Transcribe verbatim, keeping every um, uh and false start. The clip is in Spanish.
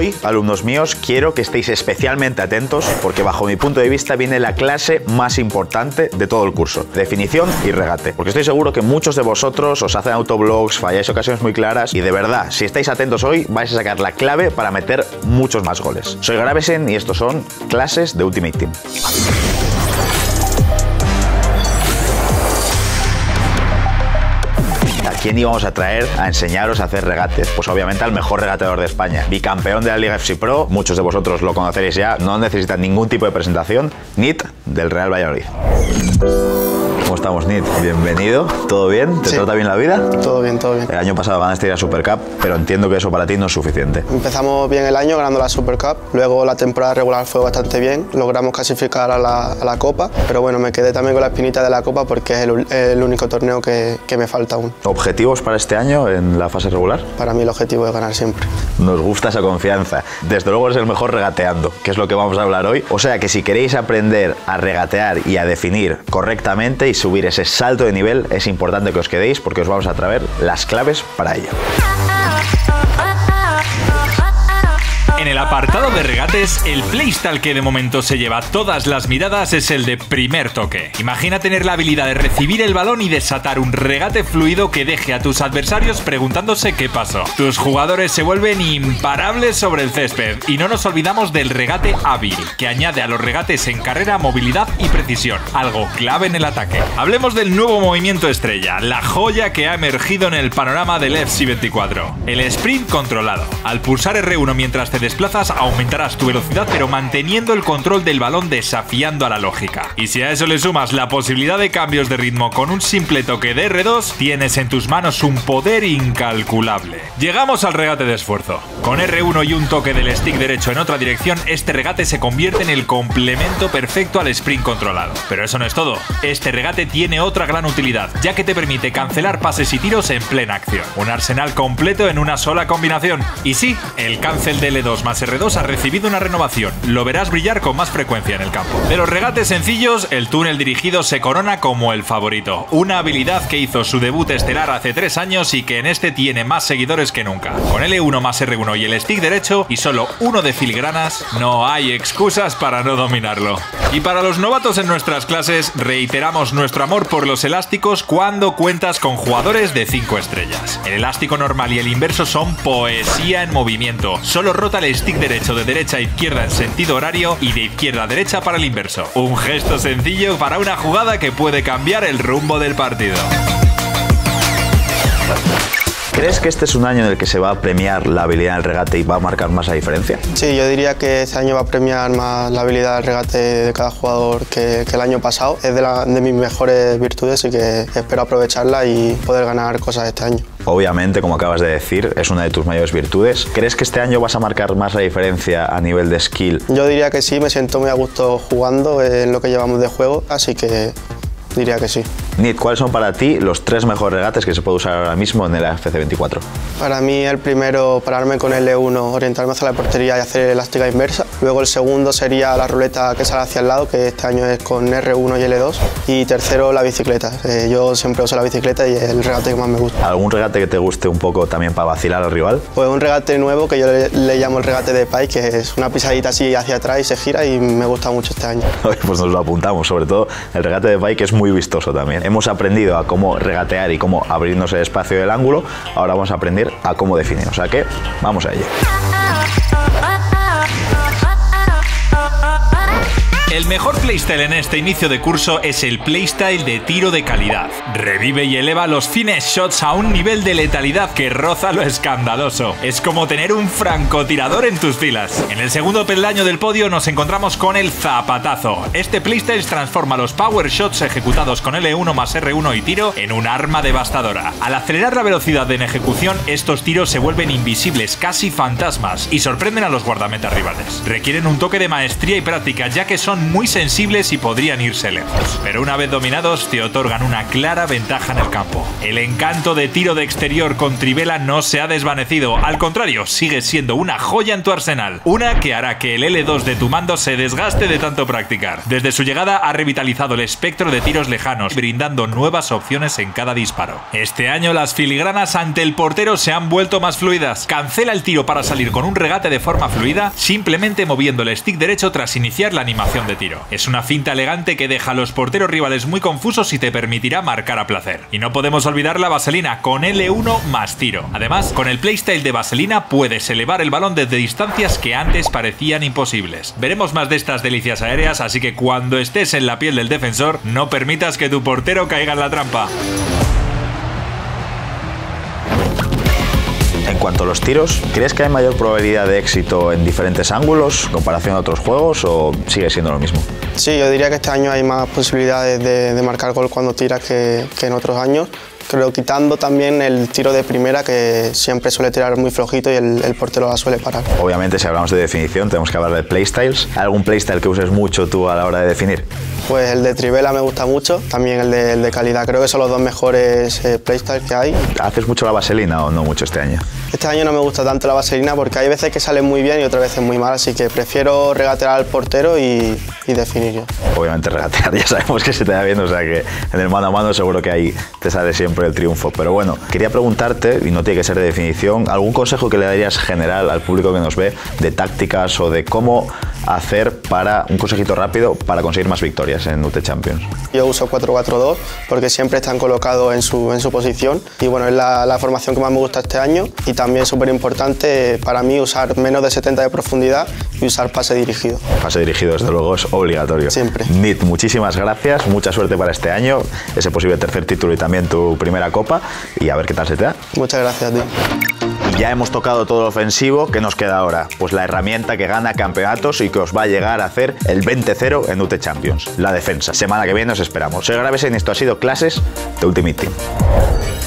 Hoy, alumnos míos, quiero que estéis especialmente atentos porque bajo mi punto de vista viene la clase más importante de todo el curso, definición y regate. Porque estoy seguro que muchos de vosotros os hacen autoblogs, falláis ocasiones muy claras y de verdad, si estáis atentos hoy, vais a sacar la clave para meter muchos más goles. Soy Gravesen y estos son clases de Ultimate Team. ¿A quién íbamos a traer a enseñaros a hacer regates? Pues obviamente al mejor regateador de España, bicampeón de la Liga F C Pro, muchos de vosotros lo conoceréis ya, no necesitan ningún tipo de presentación, Nit del Real Valladolid. ¿Cómo estamos, Nit? Bienvenido, ¿todo bien? ¿Te sí. trata bien la vida? Todo bien, todo bien. El año pasado ganaste la Super Cup, pero entiendo que eso para ti no es suficiente. Empezamos bien el año ganando la Super Cup, luego la temporada regular fue bastante bien, logramos clasificar a la, a la Copa, pero bueno, me quedé también con la espinita de la Copa porque es el, el único torneo que, que me falta aún. ¿Objetivos para este año en la fase regular? Para mí el objetivo es ganar siempre. Nos gusta esa confianza. Desde luego eres el mejor regateando, que es lo que vamos a hablar hoy. O sea que si queréis aprender a regatear y a definir correctamente y subir ese salto de nivel, es importante que os quedéis porque os vamos a traer las claves para ello. En el apartado de regates, el playstyle que de momento se lleva todas las miradas es el de primer toque. Imagina tener la habilidad de recibir el balón y desatar un regate fluido que deje a tus adversarios preguntándose qué pasó. Tus jugadores se vuelven imparables sobre el césped y no nos olvidamos del regate hábil, que añade a los regates en carrera movilidad y precisión, algo clave en el ataque. Hablemos del nuevo movimiento estrella, la joya que ha emergido en el panorama del F C veinticuatro, el sprint controlado. Al pulsar R uno mientras te desplazas aumentarás tu velocidad pero manteniendo el control del balón desafiando a la lógica. Y si a eso le sumas la posibilidad de cambios de ritmo con un simple toque de R dos, tienes en tus manos un poder incalculable. Llegamos al regate de esfuerzo. Con R uno y un toque del stick derecho en otra dirección, este regate se convierte en el complemento perfecto al sprint controlado. Pero eso no es todo. Este regate tiene otra gran utilidad, ya que te permite cancelar pases y tiros en plena acción. Un arsenal completo en una sola combinación. Y sí, el cancel de L dos más R dos ha recibido una renovación. Lo verás brillar con más frecuencia en el campo. De los regates sencillos, el túnel dirigido se corona como el favorito. Una habilidad que hizo su debut estelar hace tres años y que en este tiene más seguidores que nunca. Con L uno más R uno y el stick derecho y solo uno de filigranas, no hay excusas para no dominarlo. Y para los novatos en nuestras clases, reiteramos nuestro amor por los elásticos cuando cuentas con jugadores de cinco estrellas. El elástico normal y el inverso son poesía en movimiento. Solo rota el stick derecho de derecha a izquierda en sentido horario y de izquierda a derecha para el inverso. Un gesto sencillo para una jugada que puede cambiar el rumbo del partido. ¿Crees que este es un año en el que se va a premiar la habilidad del regate y va a marcar más la diferencia? Sí, yo diría que este año va a premiar más la habilidad del regate de cada jugador que, que el año pasado. Es de, la, de mis mejores virtudes y que espero aprovecharla y poder ganar cosas este año. Obviamente, como acabas de decir, es una de tus mayores virtudes. ¿Crees que este año vas a marcar más la diferencia a nivel de skill? Yo diría que sí, me siento muy a gusto jugando en lo que llevamos de juego, así que diría que sí. Nit, ¿cuáles son para ti los tres mejores regates que se puede usar ahora mismo en el F C veinticuatro? Para mí el primero, pararme con L uno, orientarme hacia la portería y hacer elástica inversa. Luego el segundo sería la ruleta que sale hacia el lado, que este año es con R uno y L dos. Y tercero, la bicicleta. Eh, yo siempre uso la bicicleta y es el regate que más me gusta. ¿Algún regate que te guste un poco también para vacilar al rival? Pues un regate nuevo que yo le, le llamo el regate de Pike, que es una pisadita así hacia atrás y se gira y me gusta mucho este año. Pues nos lo apuntamos, sobre todo el regate de Pike es muy vistoso también. Hemos aprendido a cómo regatear y cómo abrirnos el espacio del ángulo, ahora vamos a aprender a cómo definir, o sea que vamos a ello. El mejor playstyle en este inicio de curso es el playstyle de tiro de calidad. Revive y eleva los fines shots a un nivel de letalidad que roza lo escandaloso. Es como tener un francotirador en tus filas. En el segundo peldaño del podio nos encontramos con el zapatazo. Este playstyle transforma los power shots ejecutados con L uno más R uno y tiro en un arma devastadora. Al acelerar la velocidad en ejecución, estos tiros se vuelven invisibles, casi fantasmas, y sorprenden a los guardametas rivales. Requieren un toque de maestría y práctica, ya que son son muy sensibles y podrían irse lejos. Pero una vez dominados, te otorgan una clara ventaja en el campo. El encanto de tiro de exterior con trivela no se ha desvanecido, al contrario, sigue siendo una joya en tu arsenal. Una que hará que el L dos de tu mando se desgaste de tanto practicar. Desde su llegada ha revitalizado el espectro de tiros lejanos, brindando nuevas opciones en cada disparo. Este año las filigranas ante el portero se han vuelto más fluidas. Cancela el tiro para salir con un regate de forma fluida, simplemente moviendo el stick derecho tras iniciar la animación de tiro. Es una finta elegante que deja a los porteros rivales muy confusos y te permitirá marcar a placer. Y no podemos olvidar la vaselina con L uno más tiro. Además, con el playstyle de vaselina puedes elevar el balón desde distancias que antes parecían imposibles. Veremos más de estas delicias aéreas, así que cuando estés en la piel del defensor, no permitas que tu portero caiga en la trampa. En cuanto a los tiros, ¿crees que hay mayor probabilidad de éxito en diferentes ángulos en comparación a otros juegos o sigue siendo lo mismo? Sí, yo diría que este año hay más posibilidades de, de marcar gol cuando tiras que, que en otros años. Creo quitando también el tiro de primera, que siempre suele tirar muy flojito y el, el portero la suele parar. Obviamente, si hablamos de definición, tenemos que hablar de playstyles. ¿Algún playstyle que uses mucho tú a la hora de definir? Pues el de trivela me gusta mucho, también el de, el de calidad. Creo que son los dos mejores eh, playstyles que hay. ¿Haces mucho la vaselina o no mucho este año? Este año no me gusta tanto la vaselina porque hay veces que sale muy bien y otras veces muy mal, así que prefiero regatear al portero y, y definir yo. Obviamente regatear, ya sabemos que se te da bien, o sea que en el mano a mano seguro que ahí te sale siempre el triunfo. Pero bueno, quería preguntarte, y no tiene que ser de definición, ¿algún consejo que le darías general al público que nos ve de tácticas o de cómo hacer para, un consejito rápido, para conseguir más victorias en U T Champions? Yo uso cuatro cuatro dos porque siempre están colocados en su, en su posición y bueno, es la, la formación que más me gusta este año, y también súper importante para mí usar menos de setenta de profundidad y usar pase dirigido. Pase dirigido desde luego es obligatorio. Siempre. Nit, muchísimas gracias, mucha suerte para este año, ese posible tercer título y también tu primera copa, y a ver qué tal se te da. Muchas gracias a ti. Y ya hemos tocado todo lo ofensivo, ¿qué nos queda ahora? Pues la herramienta que gana campeonatos y que os va a llegar a hacer el veinte cero en U T Champions, la defensa. Semana que viene os esperamos. Soy Gravesen y esto ha sido Clases de Ultimate Team.